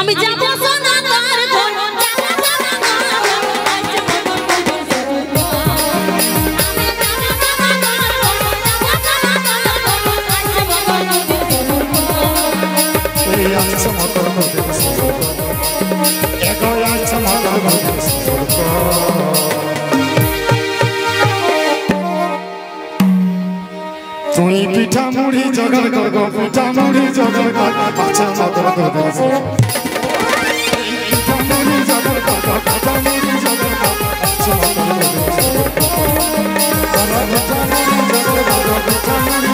আমি যাব সোনা তার ঘর তুই পিঠা মুড়ি জগর কর গো পিঠা মুড়ি জগর কর আচ্ছা মদর কর দে পিঠা মুড়ি জগর কর গো পিঠা মুড়ি জগর কর আচ্ছা মদর কর দে পিঠা মুড়ি জগর কর গো পিঠা মুড়ি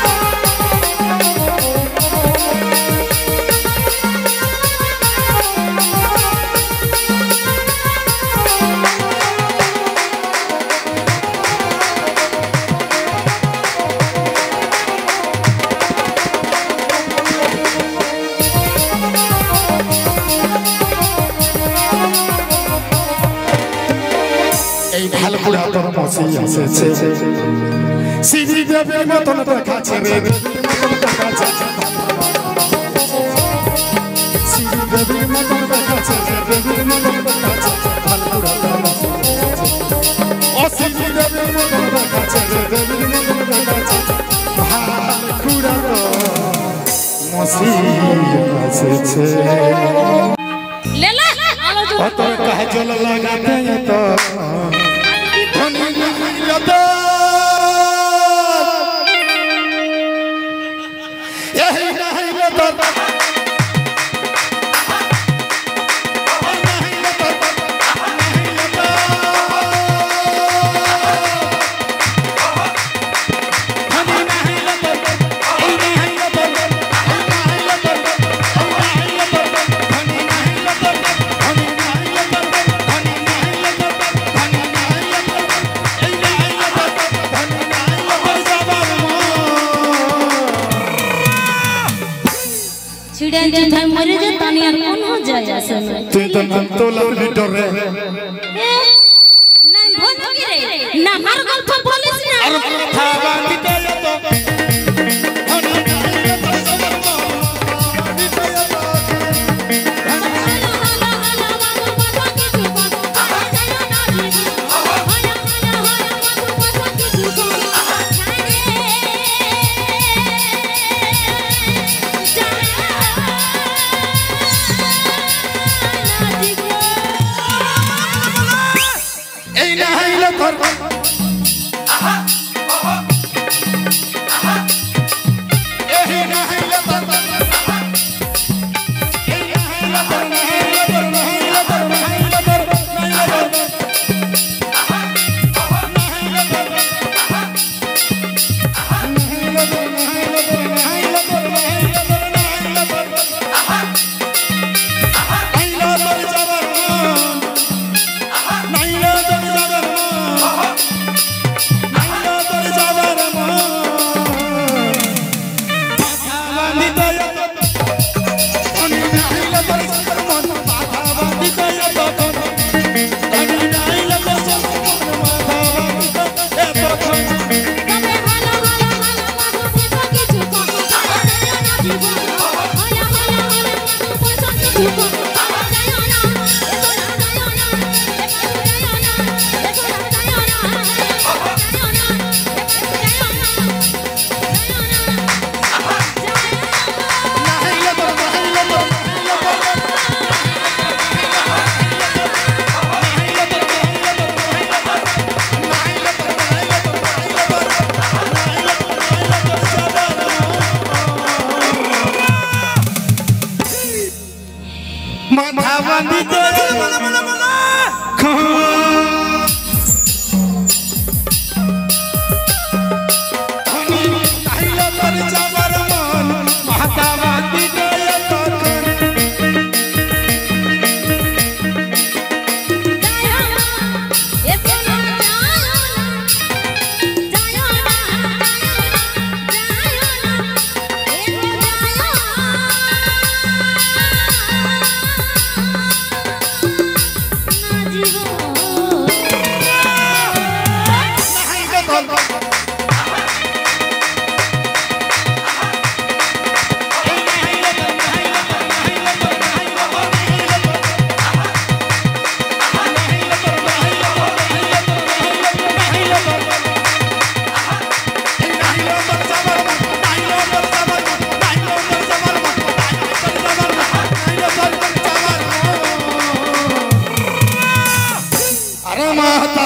ঢালপুরা তোর মসি এসেছে সিঁড়ি দেবের মতন দেখাচ্ছে রে সিঁড়ি দেবের মতন দেখাচ্ছে দেবের মতন দেখাচ্ছে ঢালপুরা তোর মসি ও সিঁড়ি দেবের মতন দেখাচ্ছে দেবের মতন দেখাচ্ছে ঢালপুরা তোর মসি এসেছে লেলা ও তোর কাজল লাগাতে তো छिड़े जे मरे जे तानी और कोनो जाय आसे तू तो नन तोला लीडर रे नहीं भोट गिरे ना हर गल्प पुलिस ना और था बांधिते तो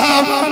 बाप